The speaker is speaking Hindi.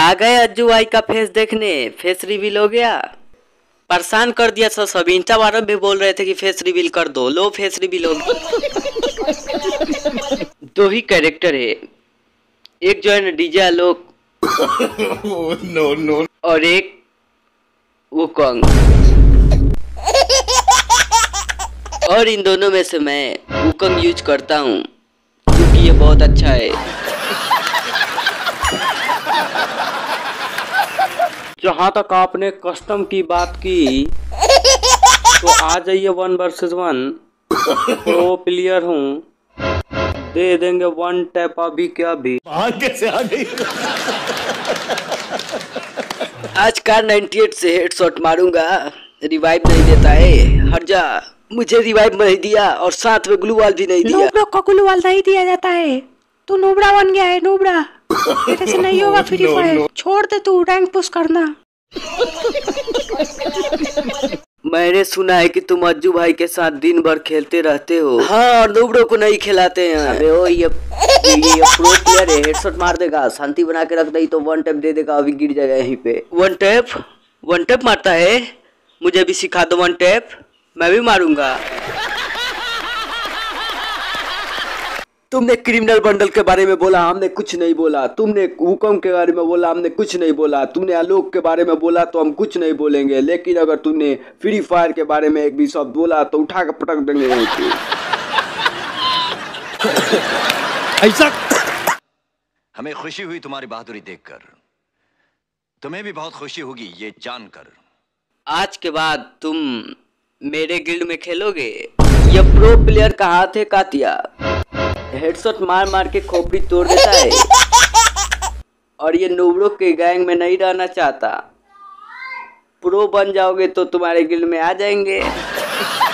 आ गए अज्जू भाई का फेस देखने। फेस रिवील हो गया। परेशान कर दिया सब। इंस्टा वाले भी बोल रहे थे कि फेस रिवील कर दो। लो फेस रिवील हो गया। दो ही कैरेक्टर है, एक जो है ना डीजे आलोक नो नो और एक वुकंग। और इन दोनों में से मैं वुकंग यूज करता हूँ क्योंकि ये बहुत अच्छा है। जहाँ तक आपने कस्टम की बात की तो आ जाइए 1 वर्सेस 1। प्रो प्लेयर हूँ, दे देंगे 1 टैप अभी क्या अभी। कैसे आ गई? आज कार 98 से हेडशॉट मारूंगा। रिवाइव नहीं देता है, हट जा। मुझे रिवाइव नहीं दिया और साथ में ग्लू वॉल भी नहीं दिया। नूबड़ा को ग्लू वॉल नहीं दिया जाता है। तू नूबड़ा बन गया है। नूबड़ा तेरे से नहीं होगा फ्री फायर। छोड़ दे, तू रैंक पुश करना। मैंने सुना है कि तुम अज्जू भाई के साथ दिन भर खेलते रहते हो। हाँ, और नूबड़ों को नहीं खिलाते हैं। अबे ओ ये प्रो प्लेयर है, हेडशॉट मार देगा। शांति बना के रख दे तो 1 टैप दे देगा, अभी गिर जाएगा यहीं पे। 1 टैप मारता है। मुझे भी सिखा दो 1 टैप, मैं भी मारूंगा। तुमने क्रिमिनल बंडल के बारे में बोला, हमने कुछ नहीं बोला। तुमने हुकम के बारे में बोला, हमने कुछ नहीं बोला। तुमने आलोक के बारे में बोला तो हम कुछ नहीं बोलेंगे। लेकिन अगर तुमने फ्री फायर के बारे में एक भी शब्द बोला तो उठा कर पटक देंगे यहीं पे। ऐसा हमें खुशी हुई तुम्हारी बहादुरी देखकर। तुम्हें भी बहुत खुशी होगी ये जानकर। आज के बाद तुम मेरे गिल्ड में खेलोगे। ये प्रो प्लेयर का हाथ है कातिया, हेडशॉट मार मार के खोपड़ी तोड़ देता है और ये नूबड़ों के गैंग में नहीं रहना चाहता। प्रो बन जाओगे तो तुम्हारे गिल्ड में आ जाएंगे।